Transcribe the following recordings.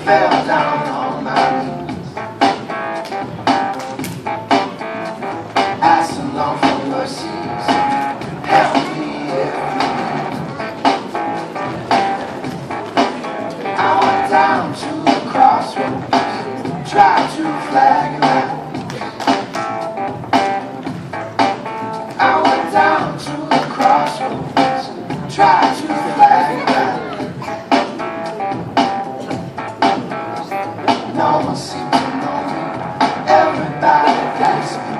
fell down on my knees, asking Lord for mercies, help me if you please. I went down to the crossroads, tried to flag it out. I went down to the crossroads, tried to flag it out. No one seemed to know me, everybody passed me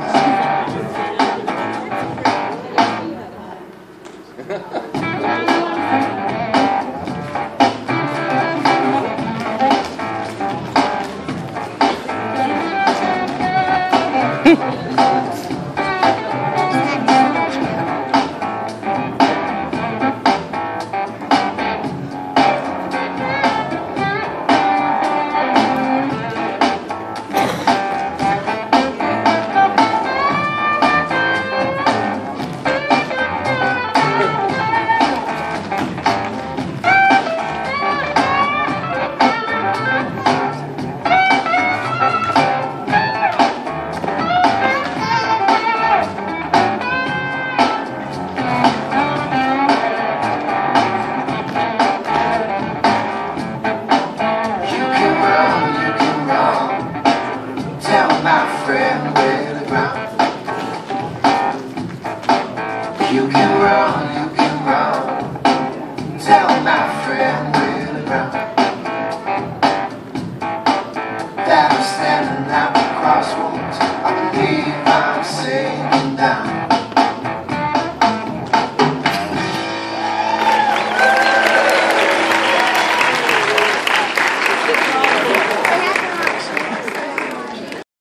my friend where the ground. You can run,